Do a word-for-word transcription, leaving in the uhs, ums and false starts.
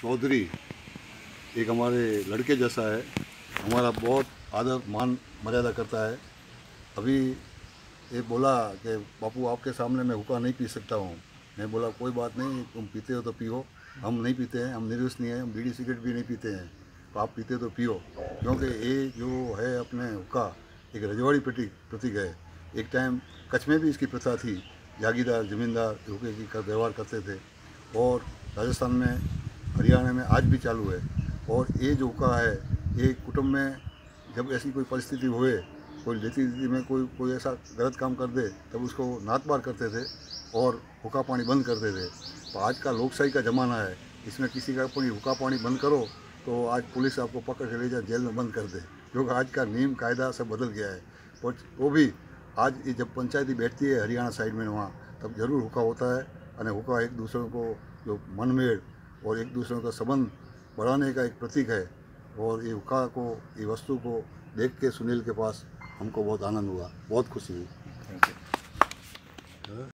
चौधरी एक हमारे लड़के जैसा है, हमारा बहुत आदर मान मर्यादा करता है। अभी ये बोला कि बापू आपके सामने मैं हुक्का नहीं पी सकता हूँ। मैं बोला कोई बात नहीं, तुम पीते हो तो पियो, हम नहीं पीते हैं, हम निर्व्यसनी हैं, हम बीड़ी सिगरेट भी नहीं पीते हैं, तो आप पीते तो पियो। क्योंकि ये जो है अपने हुक्का एक रजवाड़ी प्रतीक प्रतीक है। एक टाइम कच्छ में भी इसकी प्रथा थी, जागीरदार ज़मींदार हुक्के की का व्यवहार करते थे, और राजस्थान में हरियाणा में आज भी चालू है। और ये जो हुक्का है, ये कुटुंब में जब ऐसी कोई परिस्थिति हुए, कोई रीति रीति में कोई कोई ऐसा गलत काम कर दे, तब उसको नात बार करते थे और हुक्का पानी बंद करते थे। तो आज का लोकशाही का ज़माना है, इसमें किसी का कोई हुक्का पानी बंद करो तो आज पुलिस आपको पकड़ के ले जाए, जेल में बंद कर दे, क्योंकि आज का नियम कायदा सब बदल गया है। और वो भी आज ये जब पंचायती बैठती है हरियाणा साइड में, वहाँ तब जरूर हुक्का होता है। और हुक्का एक दूसरे को जो मनमेल और एक दूसरे का संबंध बढ़ाने का एक प्रतीक है। और ये हुक्का को, ये वस्तु को देख के सुनील के पास हमको बहुत आनंद हुआ, बहुत खुशी हुई। Thank you.